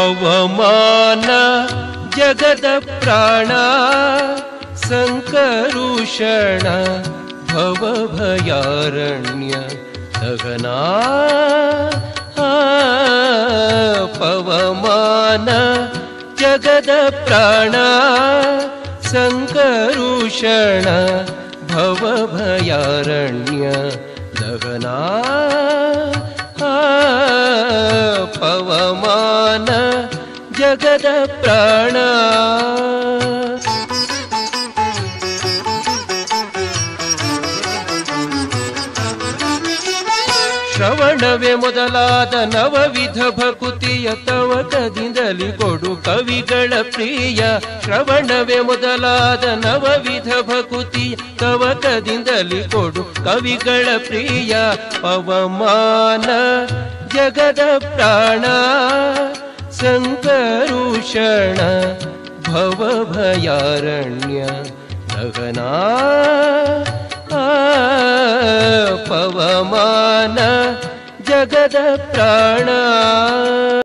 पवमान जगद प्राण संकरुषण भव भयारण्य दहना पवमान जगद प्राण संकरुषण भव भयारण्य दहना पवमान जगद प्राण ಶ್ರವಣವೇ ಮೊದಲಾದ ನವವಿಧ ಭಕುತಿಯ ತವಕದಿಂದಲಿ ಕೊಡು ಕವಿಗಳ ಪ್ರಿಯ ಶ್ರವಣವೇ ಮೊದಲಾದ ನವವಿಧ ಭಕುತಿಯ ತವಕದಿಂದಲಿ ಕೊಡು ಕವಿಗಳ ಪ್ರಿಯ ಪವಮಾನ ಜಗದ ಪ್ರಾಣ ಸಂಕರುಷಣ ಭವ ಭಯಾರಣ್ಯ ದಹನಾ पवमान जगद प्राण।